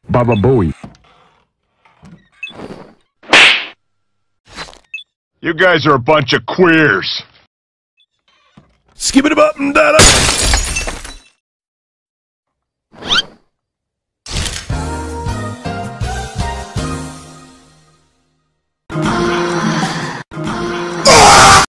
Baba Booey. You guys are a bunch of queers. Skip it up and da